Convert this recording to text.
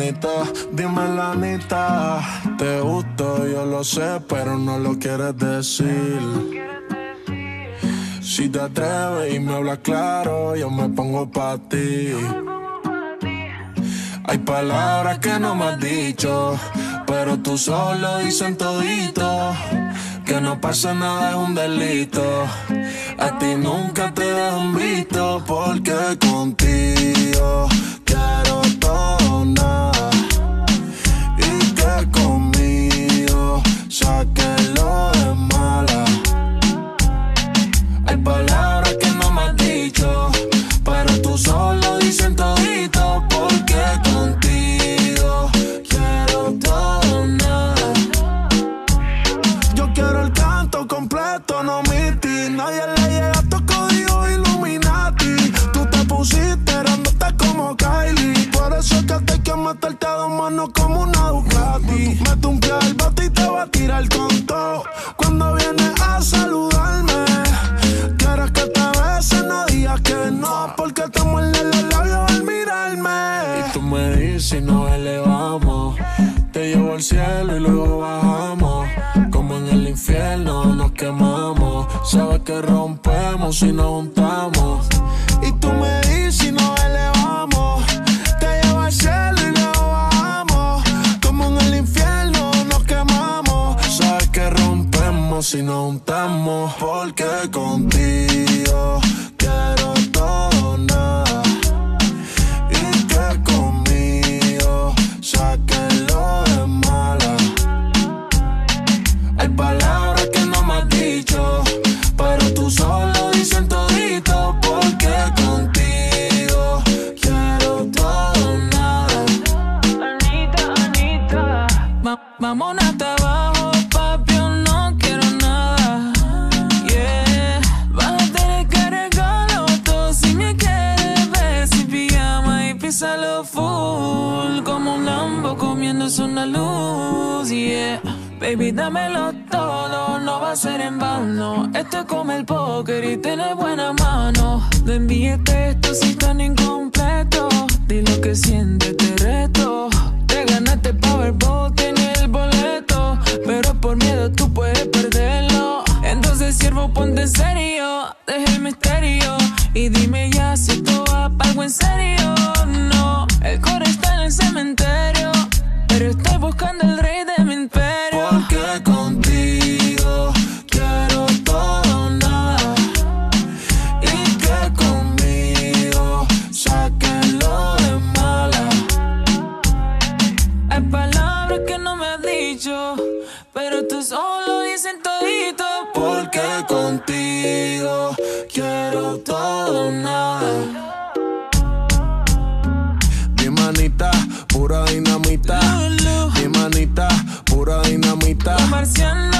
manita, dime la neta. Te gusto, yo lo sé, pero no lo quieres decir. Si te atreves y me hablas claro, yo me pongo pa' ti. Hay palabras que no me has dicho, pero tú solo dicen todito. Que no pasa nada es un delito. A ti nunca te dejan visto, porque contigo quiero todo, nada. Y que conmigo sáquelo de mala. Hay palabras que no me has dicho, pero tú solo dicen todito, porque contigo quiero todo, nada. Yo quiero el canto completo, no miti. Nadie le llega a tu código Illuminati. Tú te pusiste grandote como Kylie, por eso es que te quiero meterte a dos manos como una Ducati. Mete un pie al bote y te va a tirar con todo. Cuando vienes a saludarme, quieres que te bese, no digas que no, porque te muerde los labios al mirarme. Y tú me dices si nos elevamos, te llevo al cielo y luego bajamos. Como en el infierno nos quemamos. Sabes que rompemos si nos juntamos. Y tú me dices si nos elevamos, te llevo al cielo y luego bajamos. Como en el infierno nos quemamos. Sabes que rompemos si nos juntamos, porque contigo quiero todo, nada. Y que conmigo sáquenlo de mala. Hay palabras que no me has dicho, pero tú solo dicen todito, porque contigo quiero todo, nada. Anita, Anita, vámonos hasta abajo, papi, yo no quiero nada. Yeah, vas a tener que arreglarlo todo si me quieres ver sin pijama y písalo full, como un Lambo comiéndose una luz. Yeah, baby, dámelo todo, no va a ser en vano. Esto es como el póker y tiene buena mano. No envíes textos si están incompletos. Di lo que sientes, te reto. Te ganaste Powerball, tienes el boleto, pero por miedo tú puedes perderlo. Entonces, siervo, ponte en serio. Deja el misterio y dime ya si esto va pa' algo en serio. No, el core está en el cementerio, pero estoy buscando el rey de mi imperio. Porque contigo quiero todo, nada. Y que conmigo sáquenlo de mala. Hay palabras que no me has dicho, pero tú solo dicen todito. Porque contigo quiero todo, nada. Mi manita, pura dinamita. Lulu, Mi manita, pura dinamita. marciano.